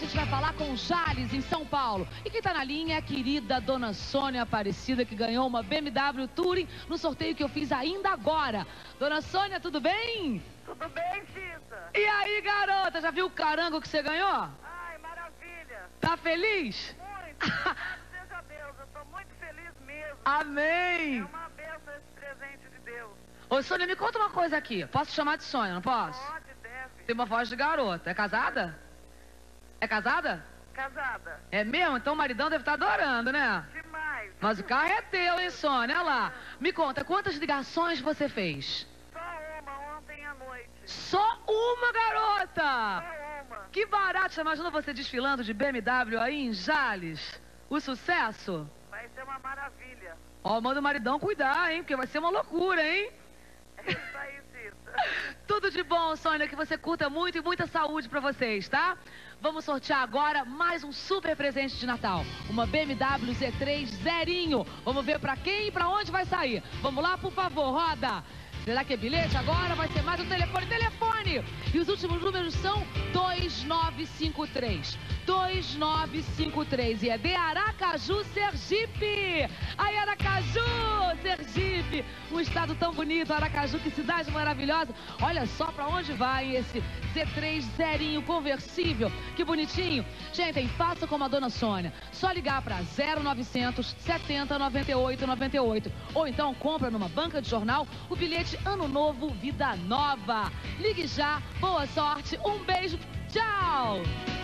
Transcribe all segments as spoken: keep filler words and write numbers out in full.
gente vai falar com o Jales, em São Paulo. E quem tá na linha é a querida Dona Sônia Aparecida, que ganhou uma B M W Touring no sorteio que eu fiz ainda agora. Dona Sônia, tudo bem? Tudo bem, Cita? E aí, garota, já viu o carango que você ganhou? Ai, maravilha. Tá feliz? Muito. Louvado seja Deus, eu tô muito feliz mesmo. Amém. É uma bênção esse presente de Deus. Ô, Sônia, me conta uma coisa aqui. Posso te chamar de Sônia, não posso? Pode, deve. Tem uma voz de garota. É casada? É casada? Casada. É mesmo? Então o maridão deve estar adorando, né? Demais. Mas o carro é teu, hein, Sônia? Olha lá. Me conta, quantas ligações você fez? Só uma ontem à noite. Só uma, garota! Só uma. Que barato! Você imagina você desfilando de B M W aí em Jales? O sucesso? Vai ser uma maravilha. Ó, manda o maridão cuidar, hein? Porque vai ser uma loucura, hein? É isso aí, Cita. Tudo de bom, Sônia, que você curta muito e muita saúde pra vocês, tá? Vamos sortear agora mais um super presente de Natal. Uma B M W Z três zerinho. Vamos ver pra quem e pra onde vai sair. Vamos lá, por favor, roda. Será que é bilhete agora? Vai ser mais um telefone. Telefone! E os últimos números são dois nove cinco três. dois nove cinco três. E é de Aracaju, Sergipe. Aí, Aracaju, Sergipe. Um estado tão bonito, Aracaju, que cidade maravilhosa. Olha só pra onde vai esse Z três zerinho conversível. Que bonitinho. Gente, faça como a Dona Sônia. Só ligar pra zero novecentos, setenta, noventa e oito, noventa e oito. Ou então compra numa banca de jornal o bilhete Ano Novo, Vida Nova. Ligue já. Boa sorte. Um beijo. Tchau.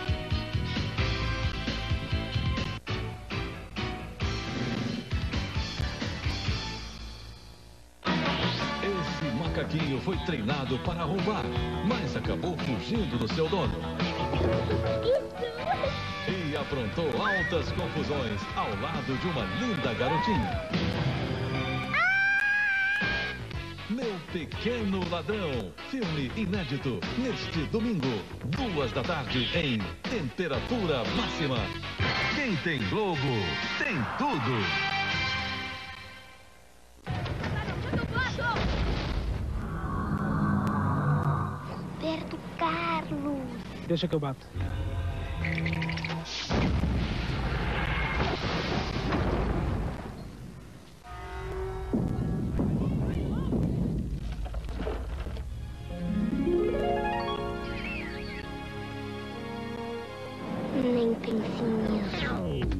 Esse macaquinho foi treinado para roubar, mas acabou fugindo do seu dono. E aprontou altas confusões ao lado de uma linda garotinha. Meu Pequeno Ladrão, filme inédito, neste domingo, duas da tarde, em temperatura máxima. Quem tem Globo, tem tudo. Roberto Carlos. Deixa que eu bato. Nem pense nisso.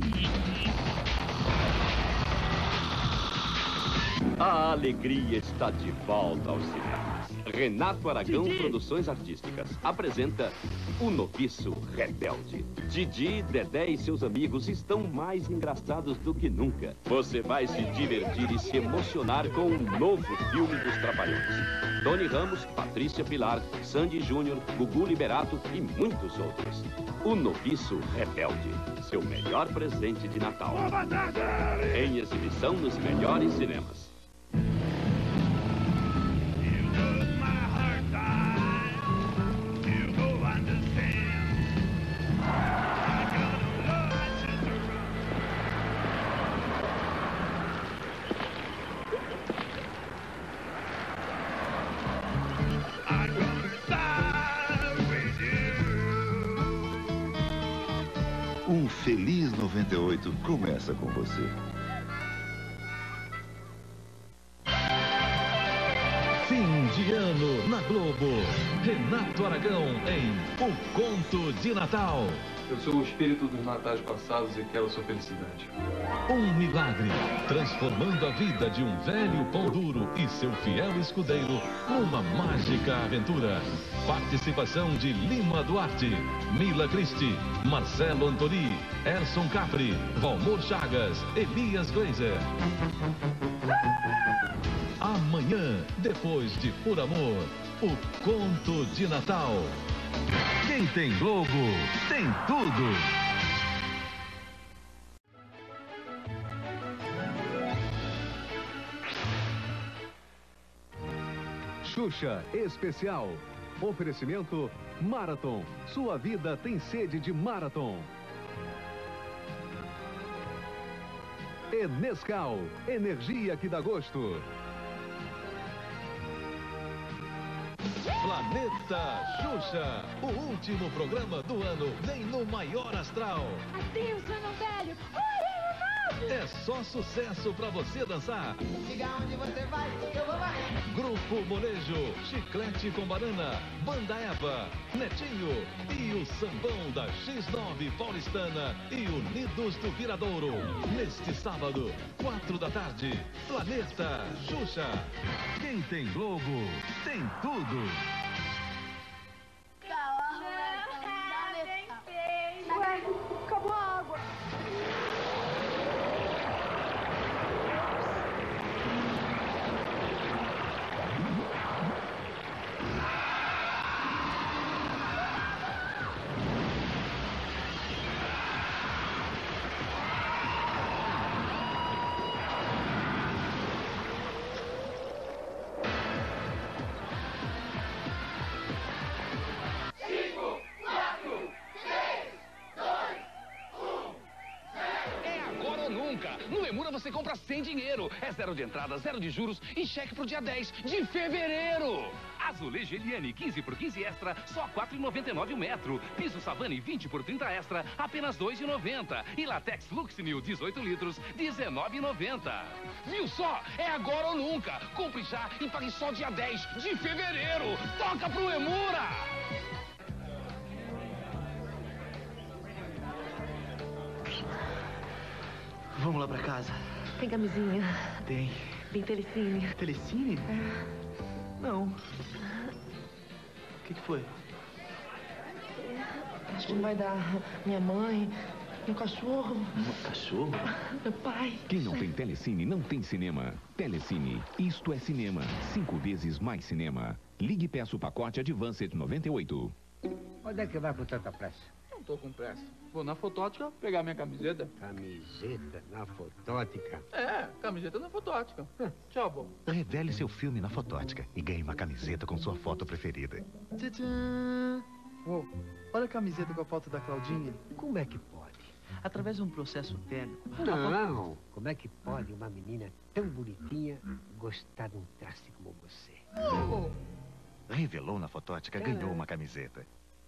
A alegria está de volta aos cinemas. Renato Aragão Produções Artísticas apresenta O Noviço Rebelde. Didi, Dedé e seus amigos estão mais engraçados do que nunca. Você vai se divertir e se emocionar com um novo filme dos Trapalhões. Tony Ramos, Patrícia Pilar, Sandy Júnior, Gugu Liberato e muitos outros. O Noviço Rebelde. Seu melhor presente de Natal. Em exibição nos melhores cinemas. Um feliz noventa e oito começa com você. Fim de ano na Globo. Renato Aragão em O Conto de Natal. Eu sou o espírito dos natais passados e quero sua felicidade. Um milagre, transformando a vida de um velho pão duro e seu fiel escudeiro numa mágica aventura. Participação de Lima Duarte, Mila Christie, Marcelo Antoni, Erson Capri, Valmor Chagas, Elias Glazer. Amanhã, depois de Por Amor, O Conto de Natal. Quem tem Globo, tem tudo. Xuxa Especial. Oferecimento Marathon. Sua vida tem sede de Marathon. E Nescau. Energia que dá gosto. Planeta Xuxa, o último programa do ano, vem no maior astral. Adeus, ano velho. É só sucesso pra você dançar. Diga onde você vai, eu vou varrer. Grupo Molejo, Chiclete com Banana, Banda Eva, Netinho e o Sambão da X nove Paulistana e Unidos do Viradouro. Neste sábado, quatro da tarde, Planeta Xuxa. Quem tem Globo, tem tudo. Ué, acabou a água. No Emura você compra sem dinheiro. É zero de entrada, zero de juros e cheque pro dia dez de fevereiro. Azulejo Eliane quinze por quinze extra, só quatro reais e noventa e nove centavos o metro. Piso Savani vinte por trinta extra, apenas dois reais e noventa centavos. E Latex Luxinil dezoito litros, dezenove reais e noventa centavos. Viu só? É agora ou nunca. Compre já e pague só dia dez de fevereiro. Toca pro Emura! Vamos lá pra casa. Tem camisinha? Tem. Tem telecine? Telecine? É. Não. O que, que foi? Acho que não vai dar. Minha mãe, meu cachorro. Meu cachorro? Meu pai. Quem não tem Telecine não tem cinema. Telecine, isto é cinema. Cinco vezes mais cinema. Ligue e peça o pacote Advanced noventa e oito. Onde é que vai com tanta pressa? Não tô com pressa. Vou na fotótica pegar minha camiseta. Camiseta na fotótica? É, camiseta na fotótica. Tchau, vô. Revele seu filme na fotótica e ganhe uma camiseta com sua foto preferida. Tchan! Oh, olha a camiseta com a foto da Claudinha. Como é que pode? Através de um processo térmico. Não, como é que pode uma menina tão bonitinha gostar de um traste como você? Oh. Revelou na fotótica, ganhou uma camiseta.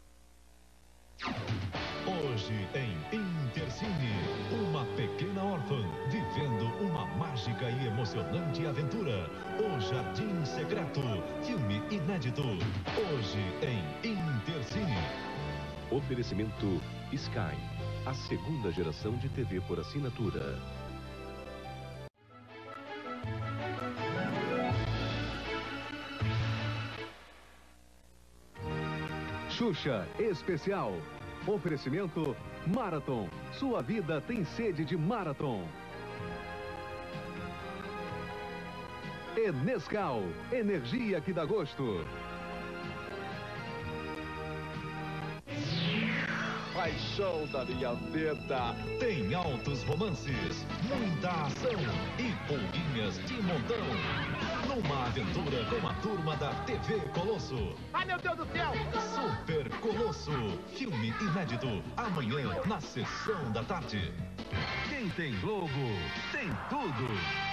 Hoje em Intercine, uma pequena órfã vivendo uma mágica e emocionante aventura. O Jardim Secreto, filme inédito. Hoje em Intercine. Oferecimento Sky, a segunda geração de T V por assinatura. Xuxa Especial. Oferecimento Marathon. Sua vida tem sede de Marathon. E Nescau. Energia que dá gosto. Paixão da minha vida. Tem altos romances, muita ação e pulguinhas de montão. Numa aventura com a turma da T V Colosso. Ai, meu Deus do céu! Super Colosso. Filme inédito. Amanhã, na sessão da tarde. Quem tem Globo, tem tudo.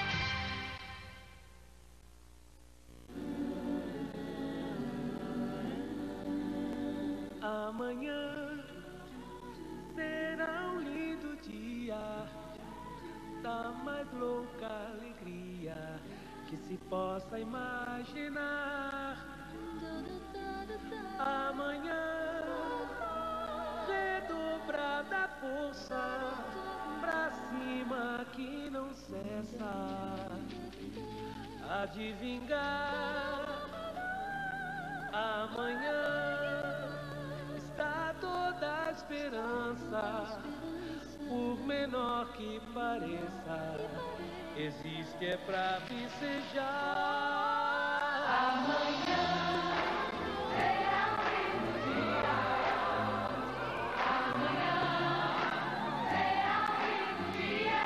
Amanhã será um lindo dia da mais louca alegria que se possa imaginar. Amanhã, redobrada força, pra cima que não cessa, há de vingar. Amanhã está toda a esperança, por menor que pareça, existe é pra festejar. Amanhã será um lindo dia. Amanhã será um lindo dia.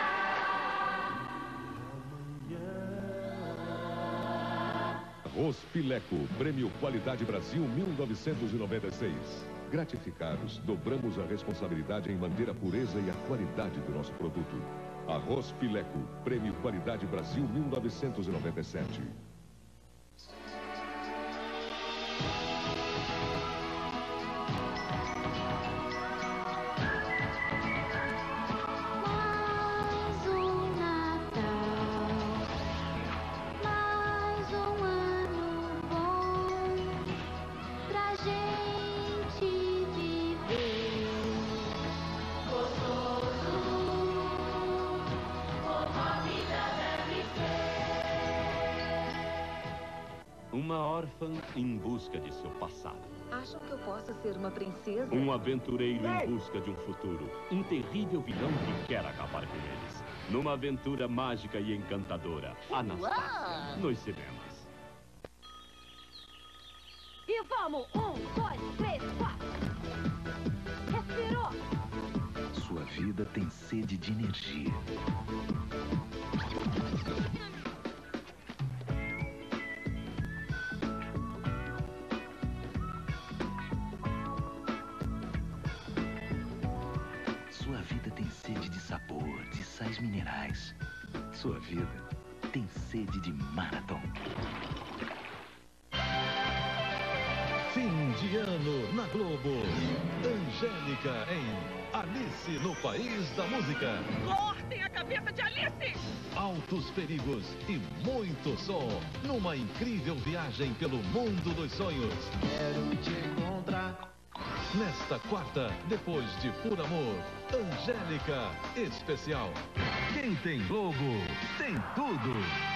Arroz Pileco, Prêmio Qualidade Brasil mil novecentos e noventa e seis. Gratificados, dobramos a responsabilidade em manter a pureza e a qualidade do nosso produto. Arroz Pileco, Prêmio Qualidade Brasil mil novecentos e noventa e sete. Uma órfã em busca de seu passado. Acham que eu posso ser uma princesa? Um aventureiro em busca de um futuro. Um terrível vilão que quer acabar com eles. Numa aventura mágica e encantadora. Anastácia, nos cinemas. E vamos! Um, dois, três, quatro! Respirou! Sua vida tem sede de energia. Sua vida tem sede de sabor, de sais minerais. Sua vida tem sede de Marathon. Fim de ano na Globo. Angélica em Alice no País da Música. Cortem a cabeça de Alice! Altos perigos e muito som numa incrível viagem pelo mundo dos sonhos. Quero te encontrar. Nesta quarta, depois de Por Amor, Angélica Especial. Quem tem Globo, tem tudo.